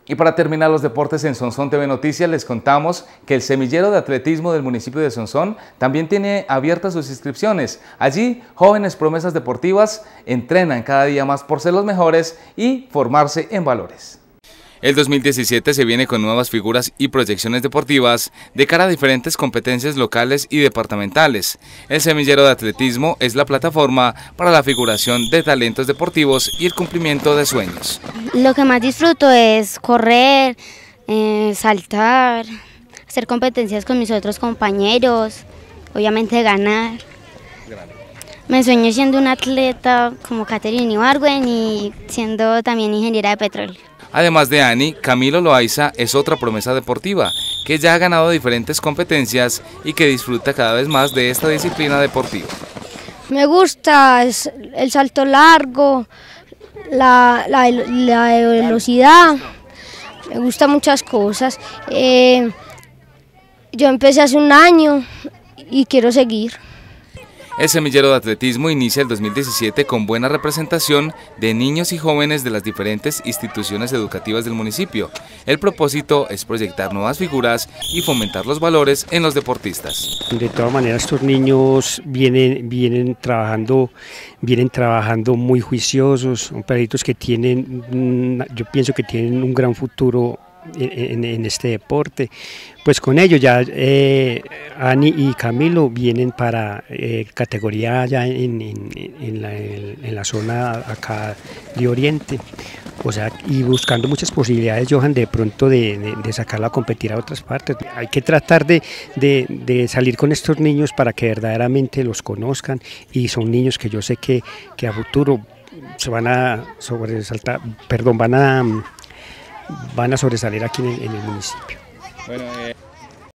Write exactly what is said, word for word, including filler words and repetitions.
Y para terminar los deportes en Sonsón T V Noticias, les contamos que el semillero de atletismo del municipio de Sonsón también tiene abiertas sus inscripciones. Allí, jóvenes promesas deportivas entrenan cada día más por ser los mejores y formarse en valores. El dos mil diecisiete se viene con nuevas figuras y proyecciones deportivas de cara a diferentes competencias locales y departamentales. El semillero de atletismo es la plataforma para la figuración de talentos deportivos y el cumplimiento de sueños. Lo que más disfruto es correr, eh, saltar, hacer competencias con mis otros compañeros, obviamente ganar. Me sueño siendo una atleta como Catherine Ibargüen y siendo también ingeniera de petróleo. Además de Ani, Camilo Loaiza es otra promesa deportiva que ya ha ganado diferentes competencias y que disfruta cada vez más de esta disciplina deportiva. Me gusta el salto largo, la, la, la velocidad, me gustan muchas cosas. Eh, yo empecé hace un año y quiero seguir. El semillero de atletismo inicia el dos mil diecisiete con buena representación de niños y jóvenes de las diferentes instituciones educativas del municipio. El propósito es proyectar nuevas figuras y fomentar los valores en los deportistas. De todas maneras, estos niños vienen, vienen, trabajando, vienen trabajando muy juiciosos, son perritos que tienen, yo pienso que tienen un gran futuro En, en este deporte. Pues con ellos ya eh, Ani y Camilo vienen para eh, categoría ya en, en, en, la, en la zona acá de Oriente, o sea, y buscando muchas posibilidades, Johan, de pronto de, de, de sacarlo a competir a otras partes. Hay que tratar de, de, de salir con estos niños para que verdaderamente los conozcan, y son niños que yo sé que, que a futuro se van a sobresaltar, perdón, van a van a sobresalir aquí en el, en el municipio. Bueno, eh...